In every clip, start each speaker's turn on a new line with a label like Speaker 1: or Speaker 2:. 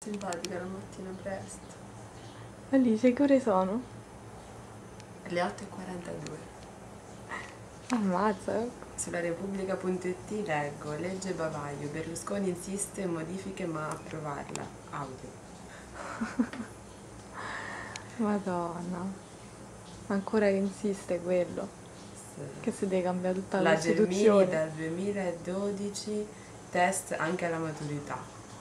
Speaker 1: Simpatica la mattina presto.
Speaker 2: Alice, che ore sono?
Speaker 1: Le 8:42.
Speaker 2: Ammazza.
Speaker 1: Sulla Repubblica.it leggo: legge bavaglio, Berlusconi insiste, modifiche ma approvarla. Audio.
Speaker 2: Madonna. Ancora che insiste quello.
Speaker 1: Sì.
Speaker 2: Che si deve cambiare tutta la
Speaker 1: La Gelmini
Speaker 2: Costituzione.
Speaker 1: dal 2012, test anche alla maturità.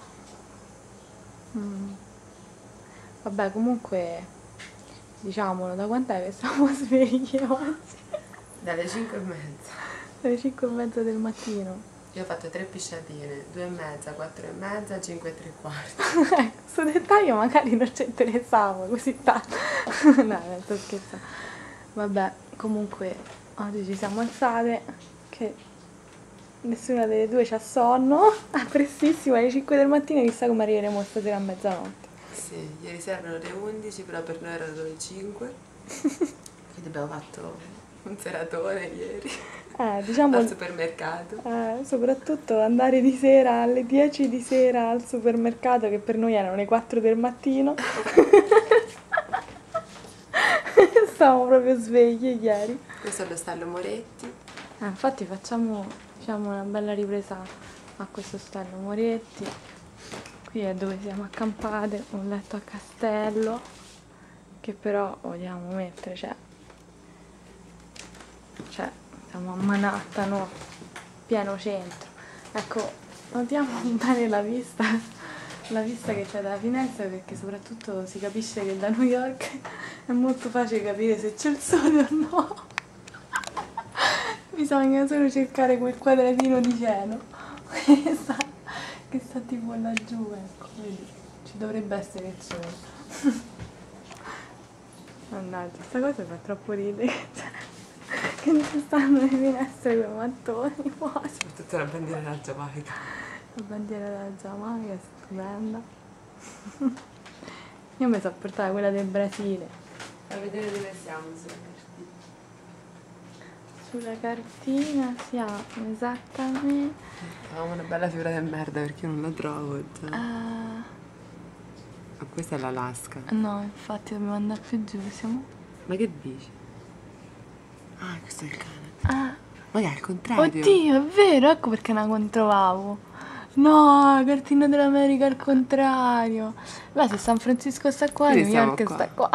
Speaker 2: Vabbè, comunque, diciamolo, da quant'è che siamo svegli oggi?
Speaker 1: Dalle 5:30.
Speaker 2: Alle 5:30 del mattino.
Speaker 1: Io ho fatto 3 pisciatine, 2:30, 4:30, 5:15.
Speaker 2: Questo dettaglio magari non ci interessava così tanto. No, sto scherzando. Vabbè, comunque, oggi ci siamo alzate, che nessuna delle due c'ha sonno, è prestissimo, alle 5 del mattino, chissà come arriveremo stasera a mezzanotte.
Speaker 1: Sì, ieri sera erano le 11, però per noi erano le 5. Quindi abbiamo fatto un seratone ieri
Speaker 2: Diciamo,
Speaker 1: al supermercato.
Speaker 2: soprattutto andare di sera alle 10 di sera al supermercato, che per noi erano le 4 del mattino. Stavamo proprio svegli ieri.
Speaker 1: Questo è lo stallo Moretti.
Speaker 2: Infatti facciamo, diciamo, una bella ripresa a questo stallo Moretti. Qui è dove siamo accampate, un letto a castello, che però vogliamo mettere, cioè siamo a Manhattan, no? Pieno centro. Ecco, notiamo bene la vista che c'è dalla finestra, perché soprattutto si capisce che da New York è molto facile capire se c'è il sole o no. Bisogna solo cercare quel quadratino di cielo che sta tipo laggiù, ecco, vedi, ci dovrebbe essere il sole. Mannaggia, sta cosa fa troppo ridere, che non ci stanno le finestre con i mattoni quasi.
Speaker 1: Soprattutto la bandiera della Giamaica.
Speaker 2: La bandiera della Giamaica è stupenda. Io mi sono portata quella del Brasile.
Speaker 1: A vedere dove siamo sulla cartina.
Speaker 2: Sulla cartina siamo esattamente...
Speaker 1: Avevamo una bella figura di merda perché io non la trovo già. Ma questa è l'Alaska.
Speaker 2: No, infatti dobbiamo andare più giù, siamo...
Speaker 1: Ma che dici? Ah, questo è il Canada. Ma che è al contrario?
Speaker 2: Oddio, è vero, ecco perché non la trovavo. No, la cartina dell'America al contrario. Beh, se San Francisco sta qua, New York sta qua.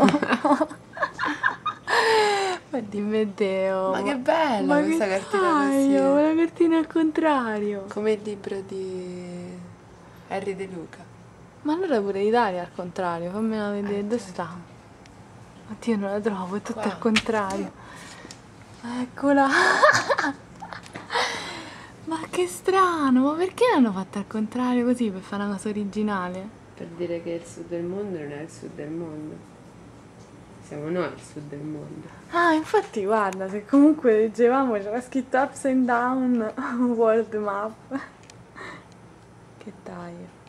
Speaker 2: Ma dimmi Deo.
Speaker 1: Ma che bella questa cartina così.
Speaker 2: La cartina al contrario.
Speaker 1: Come il libro di Henry De Luca.
Speaker 2: Ma allora pure l'Italia al contrario, fammela vedere, dove sta? Oddio, non la trovo, è tutto al contrario. Eccola. Ma che strano, ma perché l'hanno fatta al contrario così, per fare una cosa originale?
Speaker 1: Per dire che il sud del mondo non è il sud del mondo. Siamo noi il sud del mondo.
Speaker 2: Infatti guarda, se comunque leggevamo c'era scritto Ups and Down World Map. Che taglio.